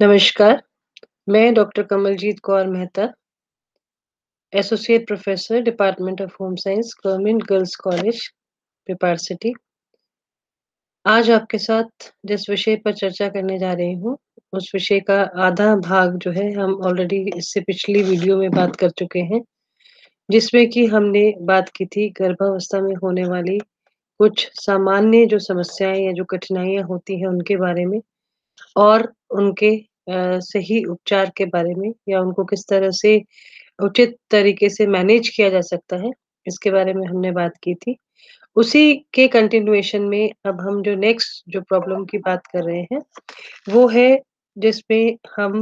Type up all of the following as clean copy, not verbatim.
नमस्कार, मैं doctor Kamaljeet Kaur Mehta, associate professor department of home science, government girls college, Pipar city. आज आपके साथ जिस विषय पर चर्चा करने जा रही हूँ, उस विषय का आधा भाग जो है हम ऑलरेडी इससे पिछली वीडियो में बात कर चुके हैं, जिसमें कि हमने बात की थी गर्भावस्था में होने वाली कुछ सामान्य जो समस्याएँ या जो कठिनाइयाँ होती हैं उनके बारे में और उनके सही उपचार के बारे में या उनको किस तरह से उचित तरीके से मैनेज किया जा सकता है, इसके बारे में हमने बात की थी। उसी के कंटिन्यूएशन में अब हम जो नेक्स्ट जो प्रॉब्लम की बात कर रहे हैं, वो है जिसमें हम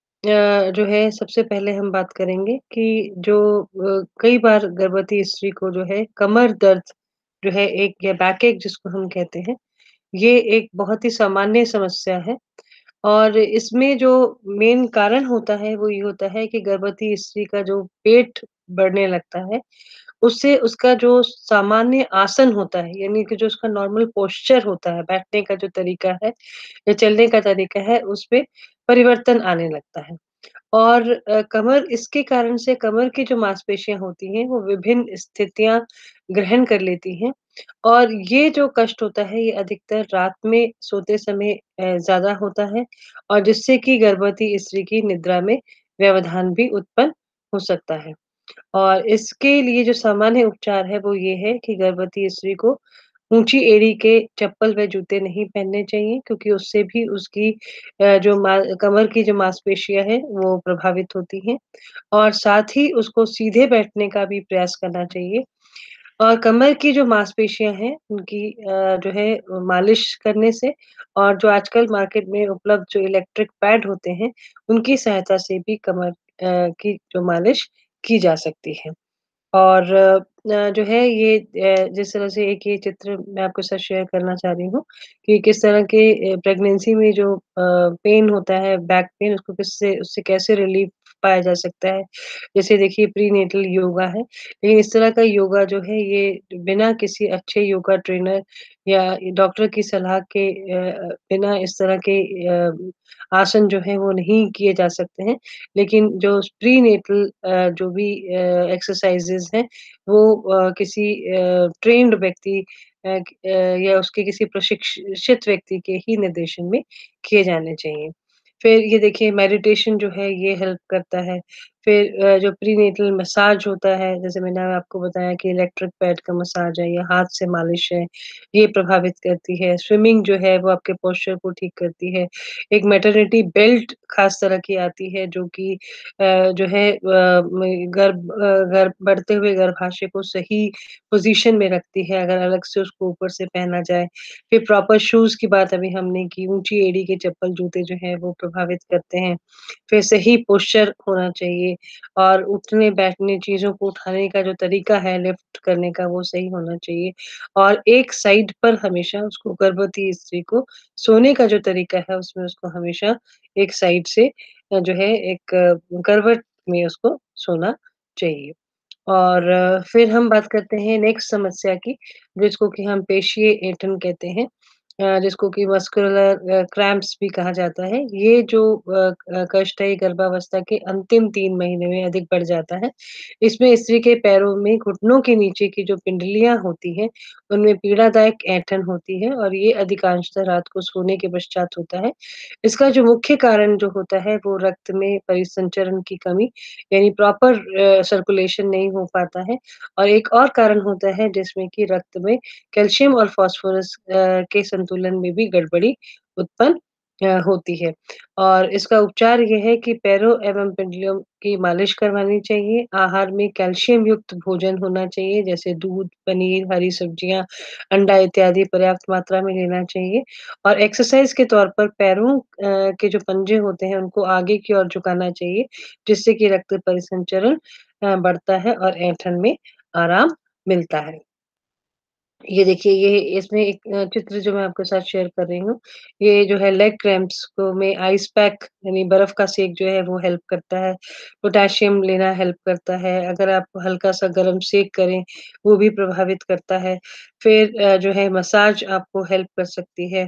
जो है सबसे पहले हम बात करेंगे कि जो कई बार गर्भवती स्त्री को जो है कमर दर्द जो है एक या बैक एक जिसको हम कहते हैं, ये एक बहुत ही सामान्य समस्या है। और इसमें जो मेन कारण होता है, वो ये होता है कि गर्भवती स्त्री का जो पेट बढ़ने लगता है, उससे उसका जो सामान्य आसन होता है, यानी कि जो उसका नॉर्मल पोस्चर होता है, बैठने का जो तरीका है या चलने का तरीका है, उसपे परिवर्तन आने लगता है। और कमर इसके कारण से कमर की जो मांसपेशियाँ होती हैं, वो विभिन्न स्थितियाँ ग्रहण कर लेती हैं और ये जो कष्ट होता है, ये अधिकतर रात में सोते समय ज़्यादा होता है और जिससे कि गर्भवती स्त्री की निद्रा में व्यवधान भी उत्पन्न हो सकता है। और इसके लिए जो सामान्य उपचार है, वो ये है कि गर्भवती स्त्री को ऊँची एड़ी के चप्पल व जूते नहीं पहनने चाहिए क्योंकि उससे भी उसकी जो मा कमर की जो मांसपेशियाँ हैं, वो प्रभावित होती हैं और साथ ही उसको सीधे बैठने का भी प्रयास करना चाहिए। और कमर की जो मांसपेशियाँ हैं, उनकी जो है मालिश करने से और जो आजकल मार्केट में उपलब्ध जो इलेक्ट्रिक पैड होते हैं, उनकी सहायता से भी कमर की जो मालिश की जा सकती है। और जो है ये जिस तरह से एक ये चित्र मैं आपके साथ शेयर करना चाह रही हूँ कि किस तरह के प्रेगनेंसी में जो पेन होता है, बैक पेन उसको किससे उससे कैसे रिलीफ पाया जा सकता है। जैसे देखिए प्रीनेटल योगा है, लेकिन इस तरह का योगा जो है ये बिना किसी अच्छे योगा ट्रेनर या डॉक्टर की सलाह के बिना इस तरह के आसन जो हैं वो नहीं किए जा सकते हैं। लेकिन जो प्रीनेटल जो भी एक्सरसाइज़ेज़ हैं वो किसी ट्रेन्ड व्यक्ति या उसके किसी प्रशिक्षित व्यक्ति के ही निर्देशन में किए जाने चाहिए। फिर ये देखिए मेडिटेशन जो है ये हेल्प करता है। फिर जो प्रीनेटल मसाज होता है जैसे मैंने आपको बताया कि इलेक्ट्रिक पैड का मसाज है या हाथ से मालिश है, ये प्रभावित करती है। स्विमिंग जो है वो आपके पोस्चर को ठीक करती है। एक मैटरनिटी बेल्ट खास तरह की आती है जो कि जो है बढ़ते हुए गर्भाशय को सही पोज़ीशन में रखती है अगर अलग से उसको ऊपर से पहना जाए। फिर प्रॉपर शूज़ की बात अभी हमने की, ऊँची एड़ी के चप्पल जूते जो हैं वो प्रभावित करते हैं। फिर सही पोस्चर होना चाहिए और उठने-बैठने चीज़ों को उठाने का जो तरीका है लिफ्ट करने का वो सही होना चाहिए और एक साइड पर हमेशा उसको गर्भवती स्त्री को सोने का जो तरीका है उसमें उसको हमेशा एक साइड से जो है एक करवट में उसको सोना चाहिए। और फिर हम बात करते हैं नेक्स्ट समस्या की, जिसको कि हम पेशीय ऐंठन कहते हैं जिसको कि मस्कुलर क्रैम्प्स भी कहा जाता है। ये जो कष्ट है, ये गर्भावस्था के अंतिम 3 महीने में अधिक बढ़ जाता है। इसमें स्त्री के पैरों में घुटनों के नीचे की जो पिंडलियाँ होती हैं, उनमें पीड़ादायक ऐंठन होती है और ये अधिकांशतः रात को सोने के पश्चात होता है। इसका जो मुख्य कारण जो होता है, वो रक्त में परिसंचरण की कमी यानी प्रॉपर सर्कुलेशन नहीं हो पाता है और एक और कारण होता है जिसमें कि रक्त में कैल्शियम और फास्फोरस के संतुलन में भी गड़बड़ी उत्पन्न होती है और इसका उपचार ये है कि पैरों एवं पिंडलियों की मालिश करवानी चाहिए। आहार में कैल्शियम युक्त भोजन होना चाहिए जैसे दूध, पनीर, हरी सब्जियाँ, अंडा इत्यादि पर्याप्त मात्रा में लेना चाहिए और एक्सरसाइज़ के तौर पर पैरों के जो पंजे होते हैं उनको आगे की ओर झुकाना चाहिए, जिससे कि रक्त परिसंचरण बढ़ता है और ऐंठन में आराम मिलता है। ये देखिए ये इसमें एक चित्र जो मैं आपके साथ शेयर कर रही हूँ, ये जो है लेग क्रैम्प्स को में आइस पैक यानी बर्फ का सेक जो है वो हेल्प करता है। पोटेशियम लेना हेल्प करता है, अगर आप हल्का-सा गरम सेक करें, वो भी प्रभावित करता है। फिर जो है मसाज आपको हेल्प कर सकती है।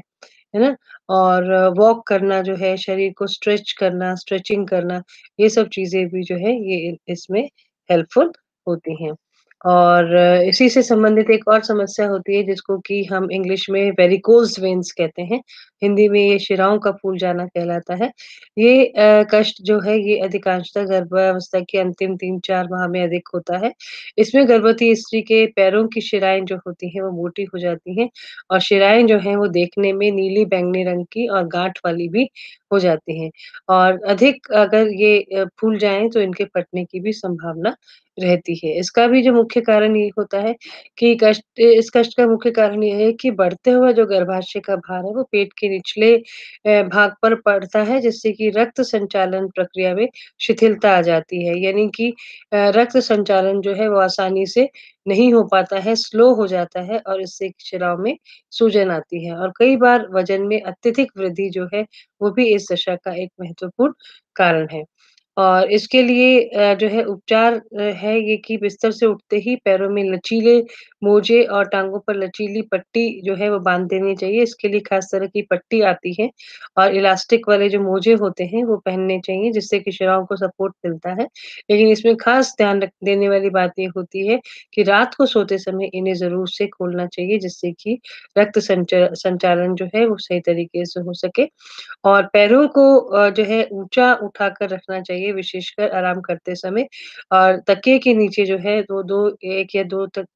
है ना? और वॉक करना जो है, शरीर को स्ट्रेच करना, स्ट्रेचिंग करना, ये सब चीज़ें भी जो है ये इसमें हेल्पफुल होती हैं। और इसी से संबंधित एक और समस्या होती है जिसको कि हम इंग्लिश में वेरिकोज़ वेन्स कहते हैं। हिंदी में ये शिराओं का फूल जाना कहलाता है। ये कष्ट जो है ये अधिकांशतः गर्भावस्था के अंतिम 3-4 माह में अधिक होता है। इसमें गर्भवती स्त्री के पैरों की शिराएँ जो होती हैं वो मोटी हो जाती हैं और शिराएँ जो हैं वो देखने में नीली बैंगनी रंग की और गाँठ वाली भी हो जाती हैं। और अधिक अगर ये फूल जाएँ तो इनके फटने की भी संभावना रहती है। इसका भी जो मुख्य कारण ये होता है कि इस कष्ट का मुख्य कारण ये है कि बढ़ते हुए जो गर्भाशय का भार है वो पेट के निचले भाग पर पड़ता है जिससे कि रक्त संचालन प्रक्रिया में शिथिलता आ जाती है। यानी कि रक्त संचालन जो है वो आसानी से नहीं हो पाता है, स्लो हो जाता है और इससे शिराओं में सूजन आती है और कई बार वज़न में अत्यधिक वृद्धि जो है वो भी इस दशा का एक महत्वपूर्ण कारण है। और इसके लिए जो है उपचार है ये कि बिस्तर से उठते ही पैरों में लचीले मोजे और टाँगों पर लचीली पट्टी जो है वो बाँध देनी चाहिए। इसके लिए ख़ास तरह की पट्टी आती है और इलास्टिक वाले जो मोजे होते हैं वो पहनने चाहिए जिससे कि शिराओं को सपोर्ट मिलता है। लेकिन इसमें ख़ास ध्यान रख देने वाली बात ये होती है कि रात को सोते समय इन्हें ज़रूर से खोलना चाहिए जिससे कि रक्त संचालन जो है वो सही तरीके से हो सके। और पैरों को जो है ऊँचा उठाकर रखना चाहिए विशेषकर आराम करते समय और तकिए के नीचे जो है 2-2 1 या 2 तक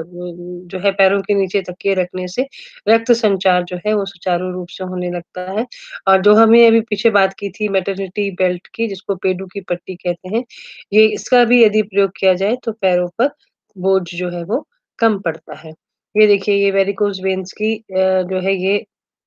जो है पैरों के नीचे तकिए रखने से रक्त संचार जो है वो सुचारू रूप से होने लगता है। और जो हमें अभी पीछे बात की थी मैटरनिटी बेल्ट की जिसको पेडू की पट्टी कहते हैं, ये इसका भी यदि प्रयोग किया जाए तो पैरों पर बोझ जो है वो कम पड़ता है। ये देखिए ये वेरिकोज़ वेन्स की जो है ये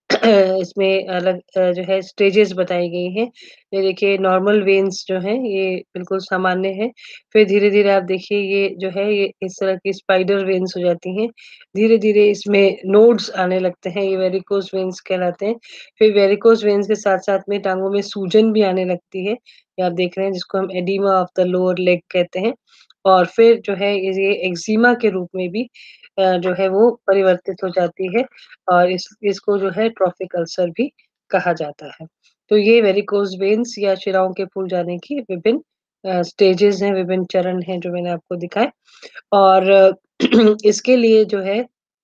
इसमें अलग जो है स्टेजेस बताई गई हैं। ये देखिए नॉर्मल वेन्स जो हैं ये बिल्कुल सामान्य हैं। फिर धीरे-धीरे आप देखिए ये जो है ये इस तरह की स्पाइडर वेन्स हो जाती हैं। धीरे-धीरे इसमें नोड्स आने लगते हैं, ये वेरिकोज़ वेन्स कहलाते हैं। फिर वेरिकोज़ वेन्स के साथ-साथ में टाँगों में सूजन भी आने लगती है। ये आप देख रहे हैं जिसको हम edema of the lower leg कहते हैं। और फिर जो है ये एक्जिमा के रूप में भी जो है वो परिवर्तित हो जाती है और इसको जो है ट्रॉपिक अल्सर भी कहा जाता है। तो ये वेरिकोज़ वेन्स या शिराओं के फूल जाने की विभिन्न स्टेजेज़ हैं, विभिन्न चरण हैं जो मैंने आपको दिखाए और इसके लिए जो है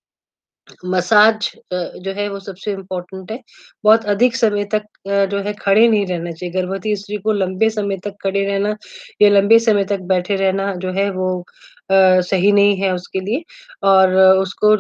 मसाज जो है वो सबसे इम्पोर्टेंट है। बहुत अधिक समय तक जो है खड़े नहीं रहना चाहिए। गर्भवती स्त्री को लंबे समय तक खड़े रहना या लंबे समय तक बैठे रहना जो है वो सही नहीं है उसके लिए और उसको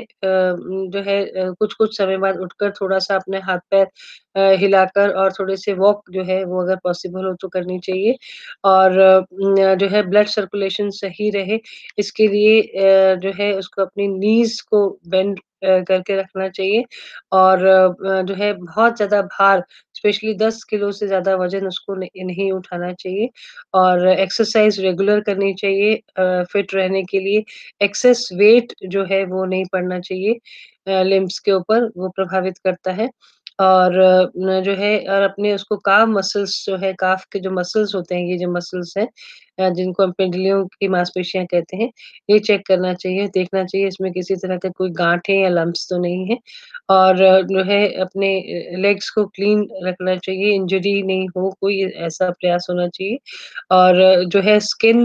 जो है कुछ-कुछ समय बाद उठकर थोड़ा-सा अपने हाथ-पैर हिलाकर और थोड़े से वॉक जो है वो अगर पॉसिबल हो तो करनी चाहिए और जो है ब्लड सर्कुलेशन सही रहे इसके लिए जो है उसको अपनी नीज़ को बेंड करके रखना चाहिए और जो है बहुत ज़्यादा भार स्पेशली 10 किलो से ज़्यादा वज़न उसको नहीं उठाना चाहिए और एक्सरसाइज़ रेगुलर करनी चाहिए फिट रहने के लिए। एक्सेस वेट जो है वो नहीं पड़ना चाहिए लिम्ब्स के ऊपर, वो प्रभावित करता है और न जो है और अपने उसको काफ मसल्स जो है काफ के जो मसल्स होते हैं, ये जो मसल्स हैं जिनको हम पिंडलियों की मांसपेशियाँ कहते हैं, ये चेक करना चाहिए, देखना चाहिए इसमें किसी तरह का कोई गाँठें या लम्प्स तो नहीं है और जो है अपने लेग्स को क्लीन रखना चाहिए, इंजरी नहीं हो कोई ऐसा प्रयास होना चाहिए और जो है स्किन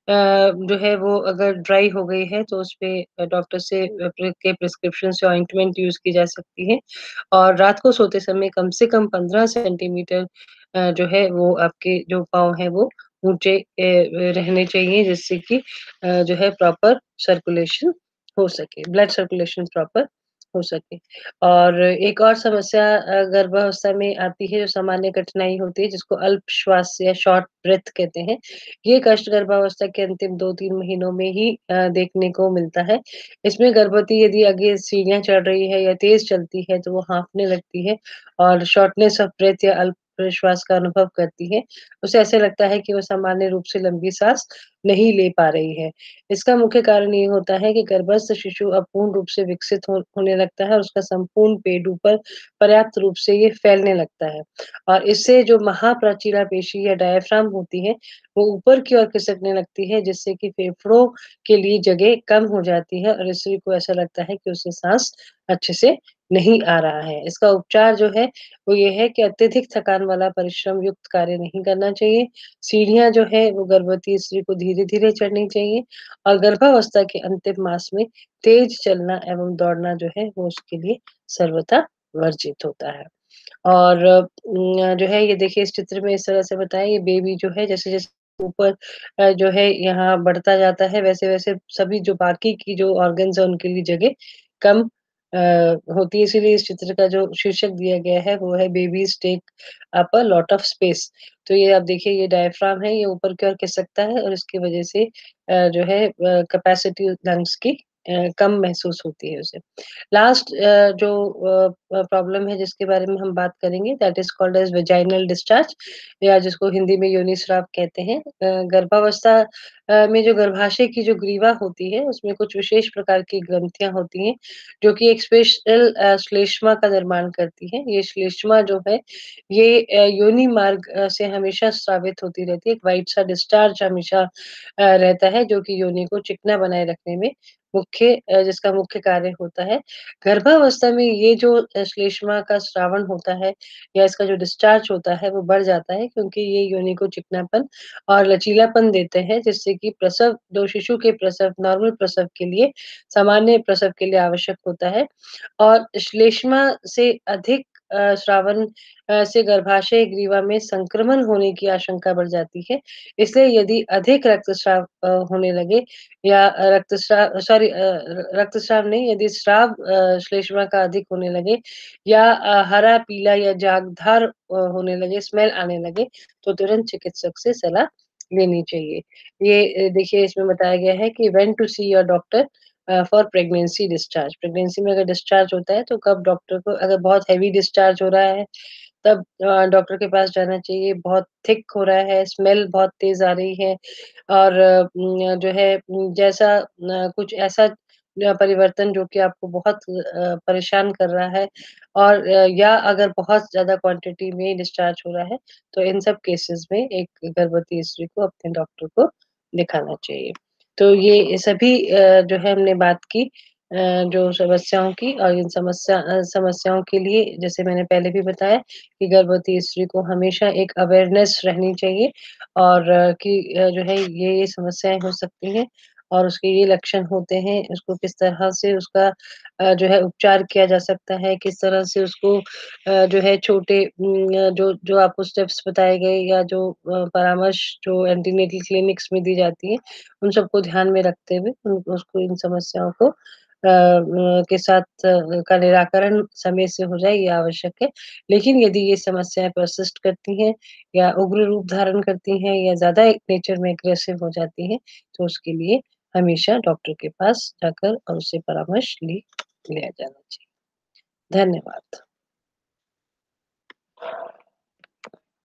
जो है वो अगर ड्राई हो गई है तो उसपे डॉक्टर से के प्रिस्क्रिप्शन से ऑइंटमेंट यूज़ की जा सकती है और रात को सोते समय कम से कम 15 सेंटीमीटर जो है वो आपके जो पाँव हैं वो ऊँचे रहने चाहिए जिससे कि जो है प्रॉपर सर्कुलेशन हो सके, ब्लड सर्कुलेशन प्रॉपर हो सके। और एक और समस्या गर्भावस्था में आती है जो सामान्य कठिनाई होती है जिसको अल्प श्वास या शॉर्ट ब्रेथ कहते हैं। ये कष्ट गर्भावस्था के अंतिम 2-3 महीनों में ही देखने को मिलता है। इसमें गर्भवती यदि आगे सीढ़ियाँ चढ़ रही है या तेज़ चलती है तो वो हाँफने लगती है और शॉर्टनेस ऑफ ब्रेथ या अल्प श्वास का अनुभव करती है। उसे ऐसे लगता है कि वो सामान्य रूप से लंबी साँस नहीं ले पा रही है। इसका मुख्य कारण ये होता है कि गर्भस्थ शिशु अपूर्ण रूप से विकसित होने लगता है और उसका संपूर्ण पेट ऊपर पर्याप्त रूप से ये फैलने लगता है और इससे जो महाप्राचीरा पेशी या डायाफ्राम होती है, वो ऊपर की ओर खिसकने लगती है जिससे कि फेफड़ों के लिए जगह कम हो जाती है और स्त्री को ऐसा लगता है कि उसे साँस अच्छे से नहीं आ रहा है। इसका उपचार जो है, वो ये है कि अत्यधिक थकान वाला परिश्रम युक्त कार्य नहीं करना चाहिए। सीढ़ियाँ जो है, वो गर्भवती स्त्री को धीरे-धीरे चढ़नी चाहिए और गर्भावस्था के अंतिम मास में तेज़ चलना एवं दौड़ना जो है, वो उसके लिए सर्वथा वर्जित होता है। और जो है ये देखिए इस चित्र में इस तरह से बताया ये बेबी जो है जैसे-जैसे ऊपर जो है यहाँ बढ़ता जाता है वैसे-वैसे सभी जो बाकी की जो ऑर्गन्स हैं उनके लिए जगह कम अ, होती है इसीलिए इस चित्र का जो शीर्षक दिया गया है वो है babies take up a lot of space. तो ये आप देखिए ये डायफ्राम है ये ऊपर की ओर खिसकता है और इसकी वजह से जो है कैपेसिटी लंग्स की कम महसूस होती है उसे। लास्ट जो प्रॉब्लम है जिसके बारे में हम बात करेंगे that is called as vaginal discharge या जिसको हिंदी में योनिस्राव कहते हैं। गर्भावस्था में जो गर्भाशय की जो ग्रीवा होती है उसमें कुछ विशेष प्रकार की ग्रंथियाँ होती हैं, जो कि एक स्पेशल श्लेष्मा का निर्माण करती हैं। ये श्लेष्मा जो है ये योनि मार्ग से हमेशा स्रावित होती रहती है। एक व्हाइट सा डिस्चार्ज हमेशा रहता है जो कि योनि को चिकना बनाए रखने में जिसका मुख्य कार्य होता है। गर्भावस्था में ये जो श्लेष्मा का स्रावन होता है या इसका जो डिस्चार्ज होता है वो बढ़ जाता है क्योंकि ये योनि को चिकनापन और लचीलापन देते हैं जिससे कि प्रसव जो शिशु के प्रसव नॉर्मल प्रसव के लिए सामान्य प्रसव के लिए आवश्यक होता है और श्लेष्मा से अधिक स्रावन से गर्भाशय ग्रीवा में संक्रमण होने की आशंका बढ़ जाती है। इसलिए यदि अधिक रक्तस्राव होने लगे या रक्तस्राव नहीं यदि स्राव श्लेष्मा का अधिक होने लगे या हरा, पीला या जागधार होने लगे, स्मेल आने लगे, तो तुरंत चिकित्सक से सलाह लेनी चाहिए। ये देखिए इसमें बताया गया है कि when to see your doctor for pregnancy discharge pregnancy में अगर डिस्चार्ज होता है तो कब डॉक्टर को अगर बहुत हेवी डिस्चार्ज हो रहा है तब डॉक्टर के पास जाना चाहिए, बहुत थिक हो रहा है, स्मेल बहुत तेज़ आ रही है और जो है जैसा कुछ ऐसा परिवर्तन जो कि आपको बहुत परेशान कर रहा है और या अगर बहुत ज़्यादा क्वांटिटी में डिस्चार्ज हो रहा है, तो इन सब केसेज़ में एक गर्भवती स्त्री को अपने डॉक्टर को दिखाना चाहिए। तो ये सभी जो है हमने बात की जो समस्याओं की और इन समस्याओं के लिए जैसे मैंने पहले भी बताया कि गर्भवती स्त्री को हमेशा एक अवेयरनेस रहनी चाहिए और कि जो है ये समस्याएँ हो सकती हैं और उसके ये लक्षण होते हैं, उसको किस तरह से उसका जो है उपचार किया जा सकता है, किस तरह से उसको जो है छोटे जो जो आपको स्टेप्स बताए गए या जो परामर्श जो एंटीनेटल क्लिनिक्स में दी जाती है, उन सबको ध्यान में रखते हुए उन उसको इन समस्याओं को के साथ का निराकरण समय से हो जाए ये आवश्यक है। लेकिन यदि ये समस्याएँ परसिस्ट करती हैं या उग्र रूप धारण करती हैं या ज़्यादा एक नेचर में एग्रेसिव हो जाती हैं, तो उसके लिए हमेशा डॉक्टर के पास जाकर और उससे परामर्श लिया जाना चाहिए। धन्यवाद।